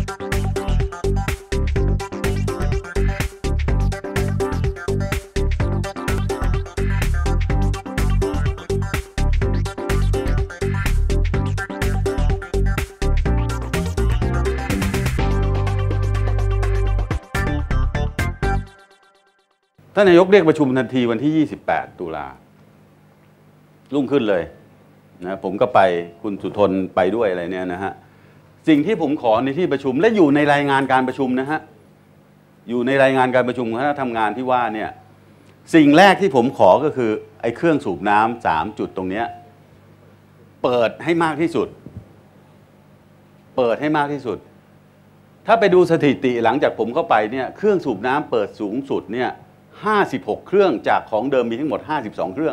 ท่านนายกเรียกประชุมทันทีวันที่28 ตุลารุ่งขึ้นเลยนะผมก็ไปคุณสุทนไปด้วยอะไรเนี่ยนะฮะสิ่งที่ผมขอในที่ประชุมและอยู่ในรายงานการประชุมนะฮะอยู่ในรายงานการประชุมคณะทำงานที่ว่าเนี่ยสิ่งแรกที่ผมขอก็คือไอ้เครื่องสูบน้ำ3 จุดตรงเนี้ยเปิดให้มากที่สุดเปิดให้มากที่สุดถ้าไปดูสถิติหลังจากผมเข้าไปเนี่ยเครื่องสูบน้ำเปิดสูงสุดเนี่ย56 เครื่องจากของเดิมมีทั้งหมด52 เครื่อง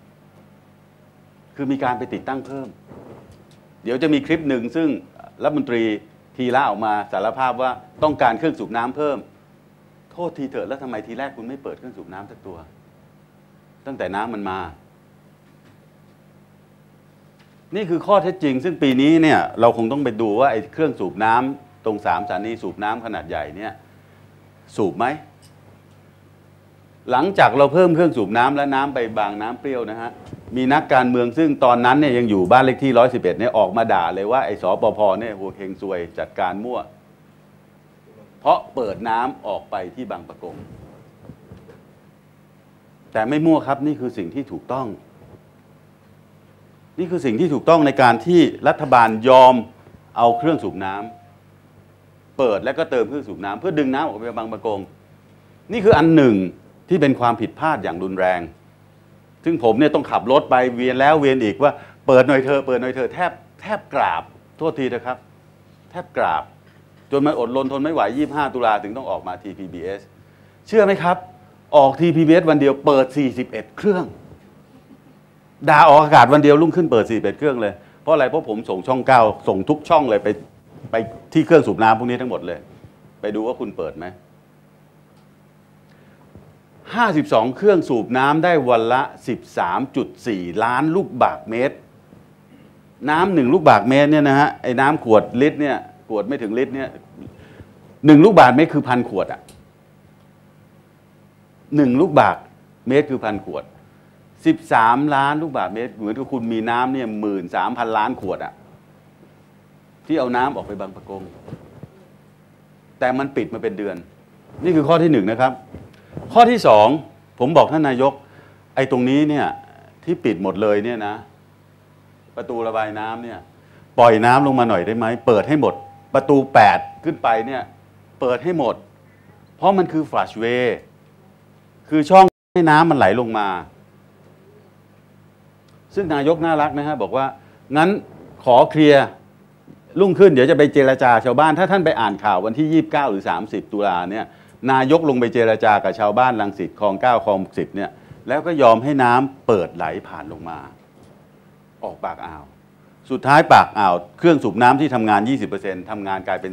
คือมีการไปติดตั้งเพิ่มเดี๋ยวจะมีคลิปหนึ่งซึ่งรัฐมนตรีทีละออกมาสารภาพว่าต้องการเครื่องสูบน้ำเพิ่มโทษทีเถอะแล้วทำไมทีแรกคุณไม่เปิดเครื่องสูบน้ำสักตัวตั้งแต่น้ำมันมานี่คือข้อเท็จจริงซึ่งปีนี้เนี่ยเราคงต้องไปดูว่าไอ้เครื่องสูบน้ำตรง3 สถานีสูบน้ำขนาดใหญ่เนี่ยสูบไหมหลังจากเราเพิ่มเครื่องสูบน้ำและน้ำไปบางน้ำเปรี้ยวนะฮะมีนักการเมืองซึ่งตอนนั้นเนี่ยยังอยู่บ้านเลขที่111เนี่ยออกมาด่าเลยว่าไอ้สปภเนี่ยหัวเฮงซวยจัดการมั่วเพราะเปิดน้ำออกไปที่บางปะกงแต่ไม่มั่วครับนี่คือสิ่งที่ถูกต้องนี่คือสิ่งที่ถูกต้องในการที่รัฐบาลยอมเอาเครื่องสูบน้ำเปิดแล้วก็เติมเครื่องสูบน้ำเพื่อดึงน้ำออกไปบางปะกงนี่คืออันหนึ่งที่เป็นความผิดพลาดอย่างรุนแรงซึ่งผมเนี่ยต้องขับรถไปเวียนแล้วเวียนอีกว่าเปิดหน่อยเธอเปิดหน่อยเธอแทบกราบโทษทีนะครับแทบกราบจนมันอดรนทนไม่ไหว25 ตุลาถึงต้องออกมา TPBS เชื่อไหมครับออก TPBS วันเดียวเปิด41 เครื่องด่าออกอากาศวันเดียวรุ่งขึ้นเปิด41 เครื่องเลยเพราะอะไรเพราะผมส่งช่อง9ส่งทุกช่องเลยไปที่เครื่องสูบน้ำพวกนี้ทั้งหมดเลยไปดูว่าคุณเปิดไหม52 เครื่องสูบน้ำได้วันละ 13.4 ล้านลูกบาศก์เมตรน้ำ1 ลูกบาศก์เมตรเนี่ยนะฮะไอ้น้ำขวดลิตรเนี่ยขวดไม่ถึงลิตรเนี่ย1 ลูกบาศก์เมตรคือ1,000 ขวดอ่ะ1 ลูกบาศก์เมตรคือ1,000 ขวด13 ล้านลูกบาศก์เมตรเหมือนกับคุณมีน้ำเนี่ย13,000 ล้านขวดอ่ะที่เอาน้ำออกไปบางปะกงแต่มันปิดมาเป็นเดือนนี่คือข้อที่1นะครับข้อที่2ผมบอกท่านนายกไอ้ตรงนี้เนี่ยที่ปิดหมดเลยเนี่ยนะประตูระบายน้ำเนี่ยปล่อยน้ำลงมาหน่อยได้ไหมเปิดให้หมดประตู8ขึ้นไปเนี่ยเปิดให้หมดเพราะมันคือ flush way คือช่องให้น้ำมันไหลลงมาซึ่งนายกน่ารักนะฮะบอกว่างั้นขอเคลียร์รุ่งขึ้นเดี๋ยวจะไปเจรจาชาวบ้านถ้าท่านไปอ่านข่าววันที่29 หรือ 30 ตุลาเนี่ยนายกลงไปเจรจากับชาวบ้านรังสิตคลอง9คลอง10เนี่ยแล้วก็ยอมให้น้ำเปิดไหลผ่านลงมาออกปากอ่าวสุดท้ายปากอ่าวเครื่องสูบน้ำที่ทำงาน 20% ทำงานกลายเป็น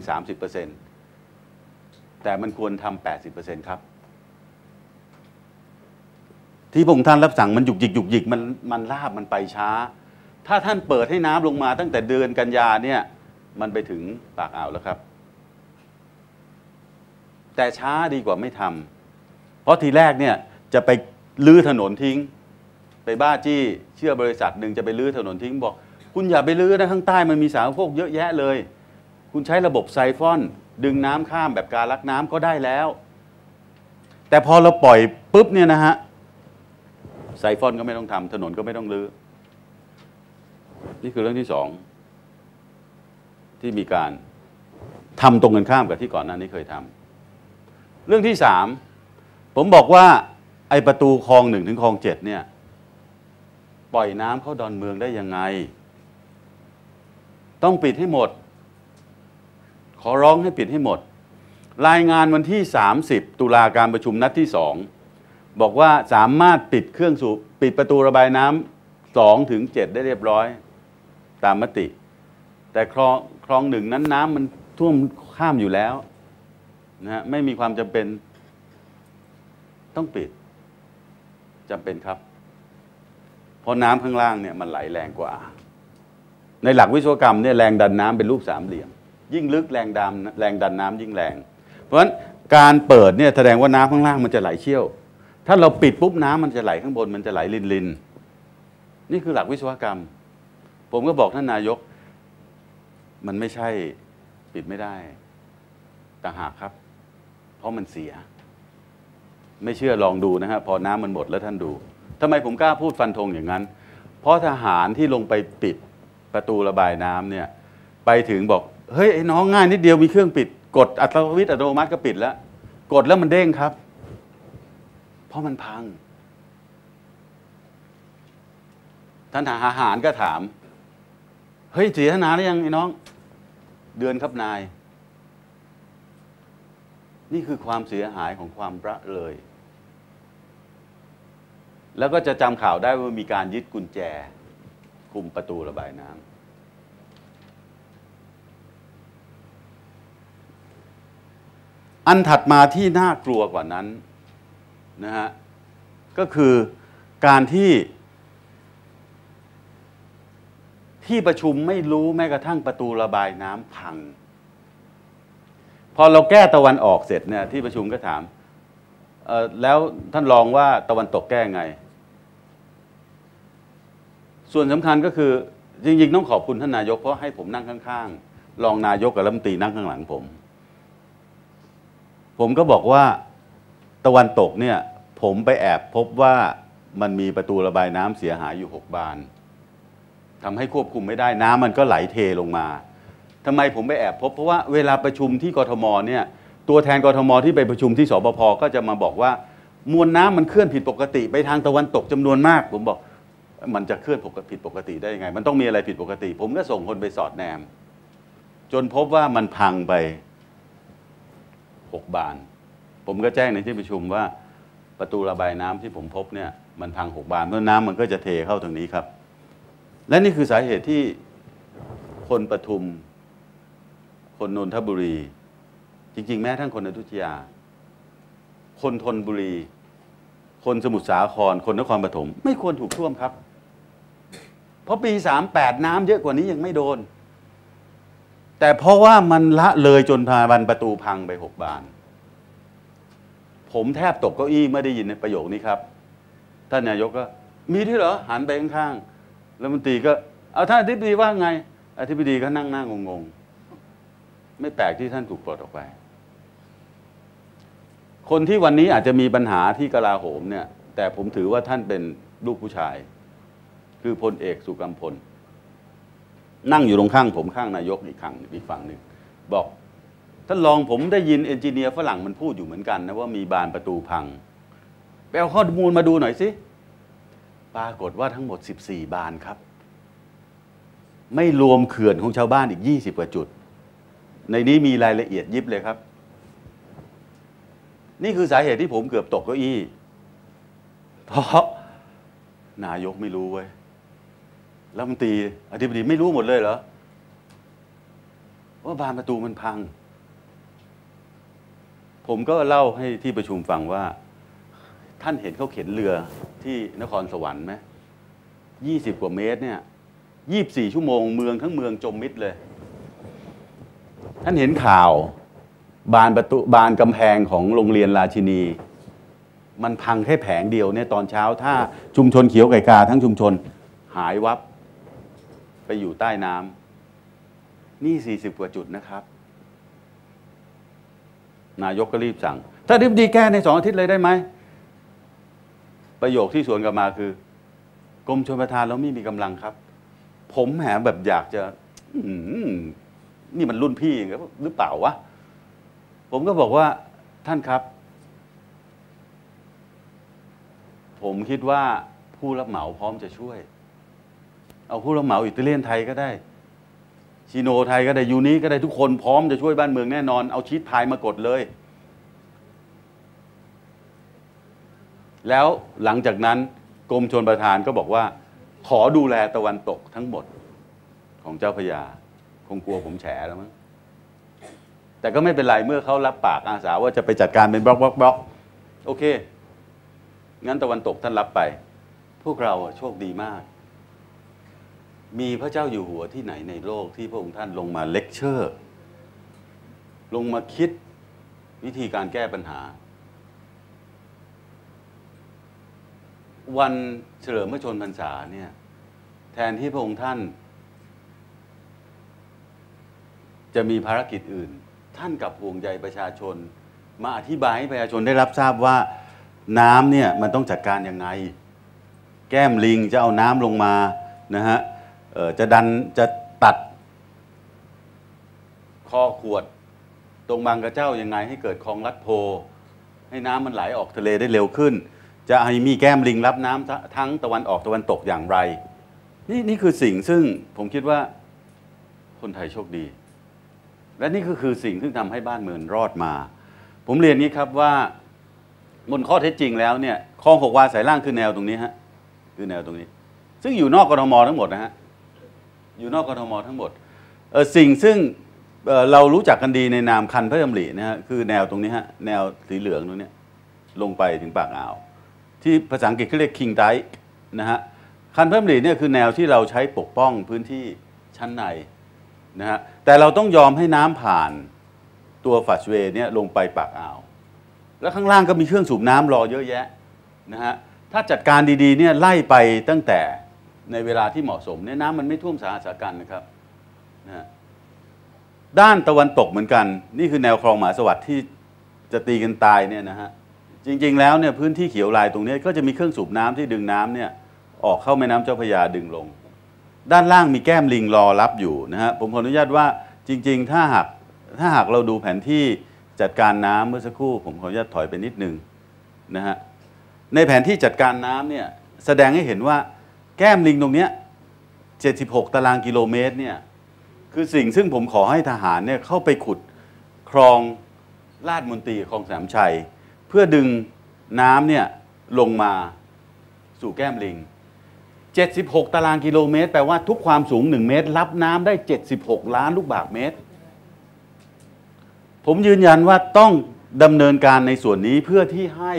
30% แต่มันควรทำ 80% ครับที่พระองค์ท่านรับสั่งมันหยุกหยิกมันลาบมันไปช้าถ้าท่านเปิดให้น้ำลงมาตั้งแต่เดือนกันยาเนี่ยมันไปถึงปากอ่าวแล้วครับแต่ช้าดีกว่าไม่ทำเพราะทีแรกเนี่ยจะไปลื้อถนนทิ้งไปบ้าจี้เชื่อบริษัทหนึ่งจะไปลื้อถนนทิ้งบอกคุณอย่าไปลื้อนะข้างใต้มันมีสารพวกเยอะแยะเลยคุณใช้ระบบไซฟอนดึงน้ำข้ามแบบการลักน้ำก็ได้แล้วแต่พอเราปล่อยปุ๊บเนี่ยนะฮะไซฟอนก็ไม่ต้องทำถนนก็ไม่ต้องลื้อนี่คือเรื่องที่2ที่มีการทำตรงกันข้ามกับที่ก่อนหน้านี้เคยทำเรื่องที่3ผมบอกว่าไอประตูคลอง1 ถึงคลอง 7เนี่ยปล่อยน้ำเข้าดอนเมืองได้ยังไงต้องปิดให้หมดขอร้องให้ปิดให้หมดรายงานวันที่30 ตุลาการประชุมนัดที่2บอกว่าสามารถปิดเครื่องสูบปิดประตูระบายน้ำ2 ถึง 7ได้เรียบร้อยตามมติแต่คลอง1นั้นน้ำมันท่วมข้ามอยู่แล้วนะฮะไม่มีความจำเป็นต้องปิดจำเป็นครับเพราะน้ำข้างล่างเนี่ยมันไหลแรงกว่าในหลักวิศวกรรมเนี่ยแรงดันน้ำเป็นรูป3 เหลี่ยมยิ่งลึกแรงดันน้ำยิ่งแรง เพราะฉะนั้นการเปิดเนี่ยแสดงว่าน้ำข้างล่างมันจะไหลเชี่ยว ถ้าเราปิดปุ๊บน้ำมันจะไหลข้างบนมันจะไหลลินนี่คือหลักวิศวกรรม ผมก็บอกท่านนายกมันไม่ใช่ปิดไม่ได้ต่างหากครับ เพราะมันเสีย ไม่เชื่อลองดูนะฮะพอน้ำมันหมดแล้วท่านดูทำไมผมกล้าพูดฟันธงอย่างนั้น เพราะทหารที่ลงไปปิดประตูระบายน้ำเนี่ยไปถึงบอกเฮ้ยไอ้น้องง่ายนิดเดียวมีเครื่องปิดกดอัตโนมัติก็ปิดแล้วกดแล้วมันเด้งครับเพราะมันพังท่านทหารก็ถามเฮ้ยเสียนานหรือยังไอ้น้องเดือนครับนายนี่คือความเสียหายของความละเลยแล้วก็จะจำข่าวได้ว่ามีการยึดกุญแจคุมประตูระบายน้ำอันถัดมาที่น่ากลัวกว่านั้นนะฮะก็คือการที่ประชุมไม่รู้แม้กระทั่งประตูระบายน้ำพังพอเราแก้ตะวันออกเสร็จเนี่ยที่ประชุมก็ถามแล้วท่านรองว่าตะวันตกแก้ไงส่วนสำคัญก็คือจริงๆต้องขอบคุณท่านนายกเพราะให้ผมนั่งข้างๆรองนายกกับรัฐมนตรีนั่งข้างหลังผมก็บอกว่าตะวันตกเนี่ยผมไปแอบพบว่ามันมีประตูระบายน้ำเสียหายอยู่6 บานทำให้ควบคุมไม่ได้น้ำมันก็ไหลเทลงมาทำไมผมไปแอบพบเพราะว่าเวลาประชุมที่กทมเนี่ยตัวแทนกทมที่ไปประชุมที่สปภ.ก็จะมาบอกว่ามวลน้ำมันเคลื่อนผิดปกติไปทางตะวันตกจำนวนมากผมบอกมันจะเคลื่อนผิดปกติได้ยังไงมันต้องมีอะไรผิดปกติผมก็ส่งคนไปสอดแนมจนพบว่ามันพังไป6 บานผมก็แจ้งในที่ประชุมว่าประตูระบายน้ำที่ผมพบเนี่ยมันพัง6 บานเพราะน้ำมันก็จะเทเข้าทางนี้ครับและนี่คือสาเหตุที่คนปทุมคนนนทบุรีจริงๆแม้ทั้งคนอยุธยาคนธนบุรีคนสมุทรสาครคนนครปฐมไม่ควรถูกท่วมครับเพราะปี38น้ำเยอะกว่านี้ยังไม่โดนแต่เพราะว่ามันละเลยจนพาบันประตูพังไป6 บานผมแทบตกเก้าอี้เมื่อได้ยินในประโยคนี้ครับท่านนายกก็มีที่เหรอหันไปข้างๆแล้วรัฐมนตรีก็เอาท่านอธิบดีว่าไงอธิบดีก็นั่งหน้างงๆไม่แปลกที่ท่านถูกปลดออกไปคนที่วันนี้อาจจะมีปัญหาที่กลาโหมเนี่ยแต่ผมถือว่าท่านเป็นลูกผู้ชายคือพลเอกสุกัมพลนั่งอยู่ตรงข้างผมข้างนายกอีกฝั่งหนึ่งบอกท่านรองผมได้ยินเอนจิเนียร์ฝรั่งมันพูดอยู่เหมือนกันนะว่ามีบานประตูพังไปเอาข้อมูลมาดูหน่อยสิปรากฏว่าทั้งหมด14 บานครับไม่รวมเขื่อนของชาวบ้านอีก20 กว่าจุดในนี้มีรายละเอียดยิบเลยครับนี่คือสาเหตุที่ผมเกือบตกเก้าอี้เพราะนายกไม่รู้เว้ยรัฐมนตรีอธิบดีไม่รู้หมดเลยเหรอว่าบานประตูมันพังผมก็เล่าให้ที่ประชุมฟังว่าท่านเห็นเขาเข็นเรือที่นครสวรรค์ไหม20 กว่าเมตรเนี่ย24 ชั่วโมงเมืองทั้งเมืองจมมิดเลยท่านเห็นข่าวบานกำแพงของโรงเรียนราชินีมันพังแค่แผงเดียวเนี่ยตอนเช้าถ้าชุมชนเขียวไก่กาทั้งชุมชนหายวับไปอยู่ใต้น้ำนี่40 กว่าจุดนะครับนายกก็รีบสั่งถ้าอธิบดีแก้ใน2 อาทิตย์เลยได้ไหมประโยคที่สวนกลับมาคือกรมชลประทานเราไม่มีกำลังครับผมแหมแบบอยากจะนี่มันรุ่นพี่หรือเปล่าวะผมก็บอกว่าท่านครับผมคิดว่าผู้รับเหมาพร้อมจะช่วยเอาผู้รับเหมาอิตาเลียนไทยก็ได้ชิโนไทยก็ได้ยูนิก็ได้ทุกคนพร้อมจะช่วยบ้านเมืองแน่นอนเอาชีทพายมากดเลยแล้วหลังจากนั้นกรมชลประทานก็บอกว่าขอดูแลตะวันตกทั้งหมดของเจ้าพระยาคงกลัวผมแฉแล้วมั้งแต่ก็ไม่เป็นไรเมื่อเขารับปากอาสาว่าจะไปจัดการเป็นบล็อกโอเคงั้นตะวันตกท่านรับไปพวกเราโชคดีมากมีพระเจ้าอยู่หัวที่ไหนในโลกที่พระองค์ท่านลงมาเลคเชอร์ลงมาคิดวิธีการแก้ปัญหาวันเฉลิมพระชนมพรรษาเนี่ยแทนที่พระองค์ท่านจะมีภารกิจอื่นท่านกับห่วงใยประชาชนมาอธิบายให้ประชาชนได้รับทราบว่าน้ำเนี่ยมันต้องจัดการยังไงแก้มลิงจะเอาน้ำลงมานะฮะจะตัดคอขวดตรงบางกระเจ้ายังไงให้เกิดคลองลัดโพให้น้ำมันไหลออกทะเลได้เร็วขึ้นจะให้มีแก้มลิงรับน้ำทั้งตะวันออกตะวันตกอย่างไรนี่คือสิ่งซึ่งผมคิดว่าคนไทยโชคดีและนี่ก็คือสิ่งที่ทำให้บ้านเมืองรอดมาผมเรียนนี้ครับว่าบนข้อเท็จจริงแล้วเนี่ยคลอง6 วาสายล่างคือแนวตรงนี้ฮะคือแนวตรงนี้ซึ่งอยู่นอกกทมทั้งหมดนะฮะอยู่นอกกทมทั้งหมดสิ่งซึ่งเรารู้จักกันดีในนามคันพระดำรินะฮะคือแนวตรงนี้ฮะแนวสีเหลืองตรงนี้ลงไปถึงปากอ่าวที่ภาษาอังกฤษเขาเรียก King Dike นะฮะคันพระดำริเนี่ยคือแนวที่เราใช้ปกป้องพื้นที่ชั้นในนะฮะแต่เราต้องยอมให้น้ำผ่านตัวฟัชเวย์เนี่ยลงไปปากอ่าวแล้วข้างล่างก็มีเครื่องสูบน้ำรอเยอะแยะนะฮะถ้าจัดการดีๆเนี่ยไล่ไปตั้งแต่ในเวลาที่เหมาะสมเนี่ยน้ำมันไม่ท่วมสาหัสกันนะครับนะฮะด้านตะวันตกเหมือนกันนี่คือแนวคลองมหาสวัสดิ์ที่จะตีกันตายเนี่ยนะฮะจริงๆแล้วเนี่ยพื้นที่เขียวลายตรงนี้ก็จะมีเครื่องสูบน้ำที่ดึงน้ำเนี่ยออกเข้าแม่น้ำเจ้าพระยาดึงลงด้านล่างมีแก้มลิงรอรับอยู่นะฮะผมขออนุญาตว่าจริงๆถ้าหากเราดูแผนที่จัดการน้ำเมื่อสักครู่ผมขออนุญาตถอยไปนิดนึงนะฮะในแผนที่จัดการน้ำเนี่ยแสดงให้เห็นว่าแก้มลิงตรงนี้76 ตารางกิโลเมตรเนี่ยคือสิ่งซึ่งผมขอให้ทหารเนี่ยเข้าไปขุดคลองลาดมนตรีคลองสามชัยเพื่อดึงน้ำเนี่ยลงมาสู่แก้มลิง76 ตารางกิโลเมตรแปลว่าทุกความสูง1 เมตรรับน้ำได้76 ล้านลูกบาศก์เมตรผมยืนยันว่าต้องดำเนินการในส่วนนี้เพื่อที่ให้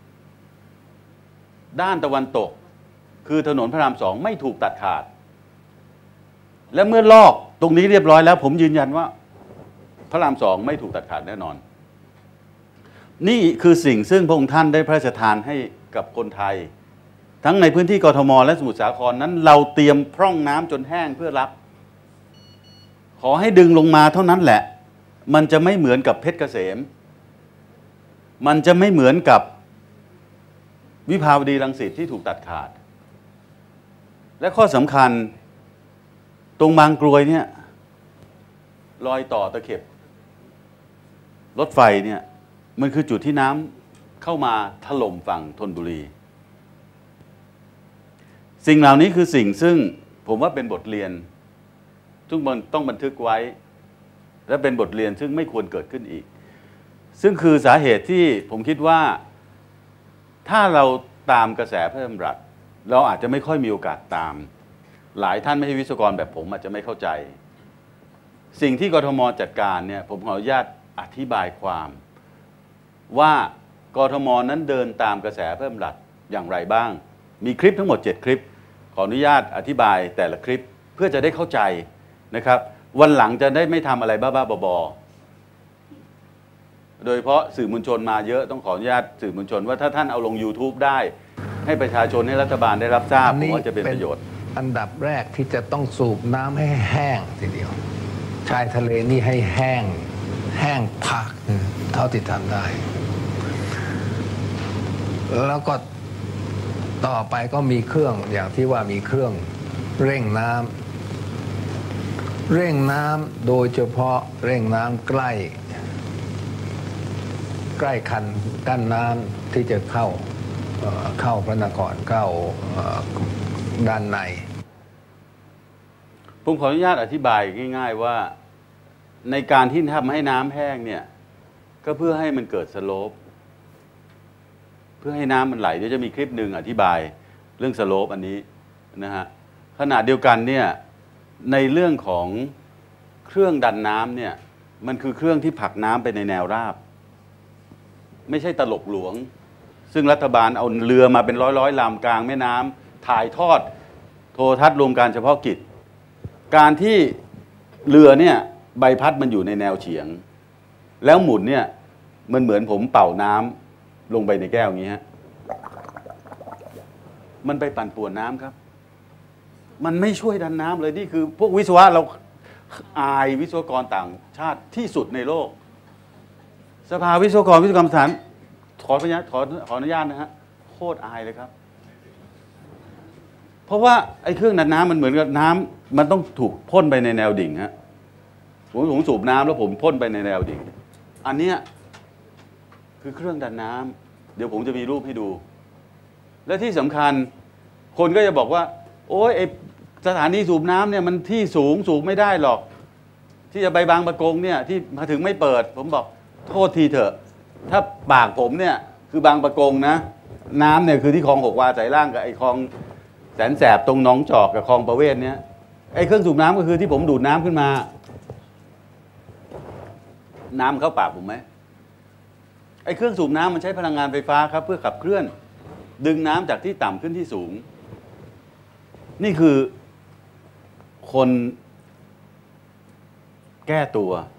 ด้านตะวันตกคือถนนพระราม2ไม่ถูกตัดขาดและเมื่อลอกตรงนี้เรียบร้อยแล้วผมยืนยันว่าพระราม2ไม่ถูกตัดขาดแน่นอนนี่คือสิ่งซึ่งพระองค์ท่านได้พระราชทานให้กับคนไทยทั้งในพื้นที่กทมและสมุทรสาครนั้นเราเตรียมพร่องน้ำจนแห้งเพื่อรับขอให้ดึงลงมาเท่านั้นแหละมันจะไม่เหมือนกับเพชรเกษมมันจะไม่เหมือนกับวิภาวดีรังสิตที่ถูกตัดขาดและข้อสำคัญตรงบางกรวยเนี่ยรอยต่อตะเข็บรถไฟเนี่ยมันคือจุดที่น้ำเข้ามาถล่มฝั่งธนบุรีสิ่งเหล่านี้คือสิ่งซึ่งผมว่าเป็นบทเรียนซึ่งมันต้องบันทึกไว้และเป็นบทเรียนซึ่งไม่ควรเกิดขึ้นอีกซึ่งคือสาเหตุที่ผมคิดว่าถ้าเราตามกระแสพระดำรัสเราอาจจะไม่ค่อยมีโอกาสตามหลายท่านไม่ใช่วิศวกรแบบผมอาจจะไม่เข้าใจสิ่งที่กทมจัดการเนี่ยผมขออนุญาตอธิบายความว่ากทมนั้นเดินตามกระแสพระดำรัสอย่างไรบ้างมีคลิปทั้งหมด7 คลิปขออนุญาตอธิบายแต่ละคลิปเพื่อจะได้เข้าใจนะครับวันหลังจะได้ไม่ทำอะไรบ้าๆบอๆโดยเฉพาะสื่อมวลชนมาเยอะต้องขออนุญาตสื่อมวลชนว่าถ้าท่านเอาลง YouTube ได้ให้ประชาชนให้รัฐบาลได้รับทราบผมว่าจะเป็นประโยชน์อันดับแรกที่จะต้องสูบน้ำให้แห้งทีเดียวชายทะเลนี่ให้แห้งพักเท่าที่ทำได้แล้วก็ต่อไปก็มีเครื่องอย่างที่ว่ามีเครื่องเร่งน้ำโดยเฉพาะเร่งน้ำใกล้คันกั้นน้ำที่จะเข้าพระนครเข้าด้านในผมขออนุญาตอธิบายง่ายๆว่าในการที่ทำให้น้ำแห้งเนี่ยก็เพื่อให้มันเกิดสโลปเพื่อให้น้ำมันไหลเดี๋ยวจะมีคลิปหนึ่งอธิบายเรื่องสโลปอันนี้นะฮะขณะเดียวกันเนี่ยในเรื่องของเครื่องดันน้ำเนี่ยมันคือเครื่องที่ผลักน้ำไปในแนวราบไม่ใช่ตลกหลวงซึ่งรัฐบาลเอาเรือมาเป็นร้อยลำกลางแม่น้ำถ่ายทอดโทรทัศน์รวมการเฉพาะกิจการที่เรือเนี่ยใบพัดมันอยู่ในแนวเฉียงแล้วหมุนเนี่ยมันเหมือนผมเป่าน้ำลงไปในแก้วอย่างนี้ฮะมันไปปั่นป่วนน้ำครับมันไม่ช่วยดันน้ำเลยนี่คือพวกวิศวะเราอายวิศวกรต่างชาติที่สุดในโลกสภาวิศวกรวิศวกรรมสถานขออนุญาตนะฮะโคตรอายเลยครับเพราะว่าไอ้เครื่องดันน้ำมันเหมือนกับน้ำมันต้องถูกพ่นไปในแนวดิ่งฮะผมสูบน้ำแล้วผมพ่นไปในแนวดิ่งอันเนี้ยคือเครื่องดันน้ำเดี๋ยวผมจะมีรูปให้ดู และที่สำคัญคนก็จะบอกว่าโอ้ยไอสถานีสูบน้ำเนี่ยมันที่สูงไม่ได้หรอกที่จะไปบางปะกงเนี่ยที่มาถึงไม่เปิดผมบอกโทษทีเถอะถ้าปากผมเนี่ยคือบางปะกงนะน้ำเนี่ยคือที่คลอง6 วาสายล่างกับไอคลองแสนแสบตรงหนองจอกกับคลองประเวศเนี่ยไอเครื่องสูบน้ำก็คือที่ผมดูดน้ำขึ้นมาน้ำเข้าปากผมไหมไอเครื่องสูบน้ำมันใช้พลังงานไฟฟ้าครับเพื่อขับเคลื่อนดึงน้ำจากที่ต่ำขึ้นที่สูงนี่คือคนแก้ตัว